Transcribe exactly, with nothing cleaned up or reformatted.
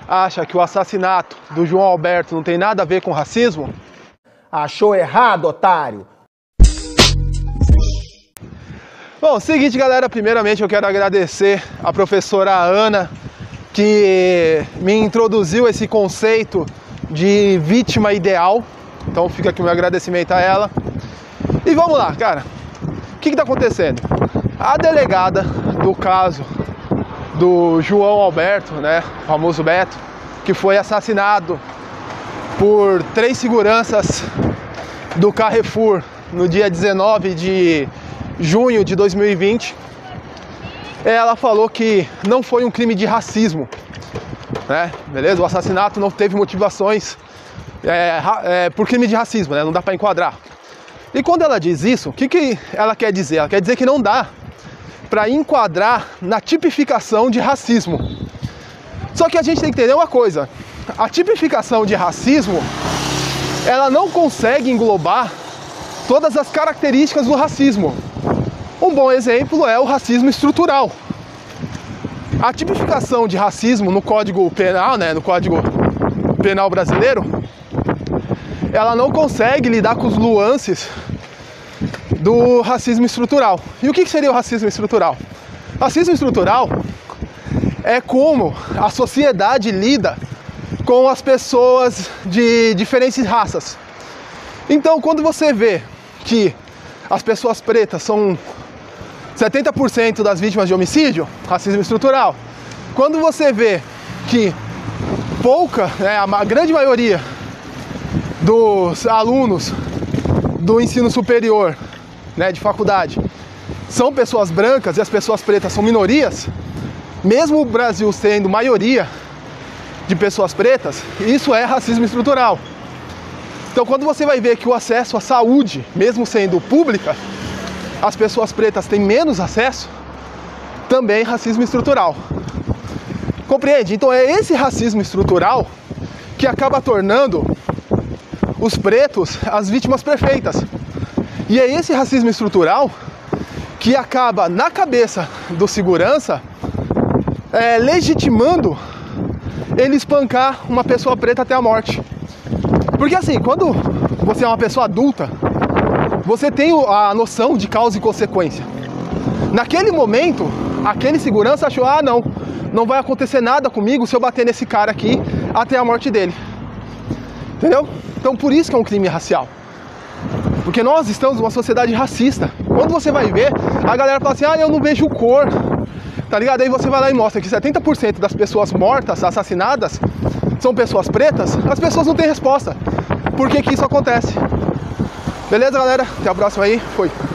acha que o assassinato do João Alberto não tem nada a ver com racismo, achou errado, otário. Bom, seguinte, galera, primeiramente eu quero agradecer a professora Ana, que me introduziu esse conceito de vítima ideal. Então fica aqui o meu agradecimento a ela. E vamos lá, cara. O que está acontecendo? A delegada do caso do João Alberto, né, o famoso Beto, que foi assassinado por três seguranças do Carrefour no dia dezenove de junho de dois mil e vinte, ela falou que não foi um crime de racismo, né? Beleza? O assassinato não teve motivações é, é, por crime de racismo, né? Não dá para enquadrar. E quando ela diz isso, o que, que ela quer dizer? Ela quer dizer que não dá para enquadrar na tipificação de racismo. Só que a gente tem que entender uma coisa: a tipificação de racismo, ela não consegue englobar todas as características do racismo. Um bom exemplo é o racismo estrutural. A tipificação de racismo no Código Penal, né, no Código Penal brasileiro, ela não consegue lidar com os nuances do racismo estrutural. E o que seria o racismo estrutural? Racismo estrutural é como a sociedade lida com as pessoas de diferentes raças. Então, quando você vê que as pessoas pretas são setenta por cento das vítimas de homicídio, racismo estrutural. Quando você vê que pouca, né, a grande maioria dos alunos do ensino superior, né, de faculdade, são pessoas brancas e as pessoas pretas são minorias, mesmo o Brasil sendo maioria de pessoas pretas, isso é racismo estrutural. Então, quando você vai ver que o acesso à saúde, mesmo sendo pública, as pessoas pretas têm menos acesso, também racismo estrutural. Compreende? Então é esse racismo estrutural que acaba tornando os pretos as vítimas perfeitas. E é esse racismo estrutural que acaba na cabeça do segurança é, legitimando ele espancar uma pessoa preta até a morte. Porque assim, quando você é uma pessoa adulta, você tem a noção de causa e consequência. Naquele momento, aquele segurança achou, ah não, não vai acontecer nada comigo se eu bater nesse cara aqui até a morte dele. Entendeu? Então por isso que é um crime racial. Porque nós estamos numa sociedade racista. Quando você vai ver, a galera fala assim, ah, eu não vejo cor. Tá ligado? Aí você vai lá e mostra que setenta por cento das pessoas mortas, assassinadas, são pessoas pretas. As pessoas não têm resposta. Por que que isso acontece? Beleza, galera? Até a próxima aí. Foi.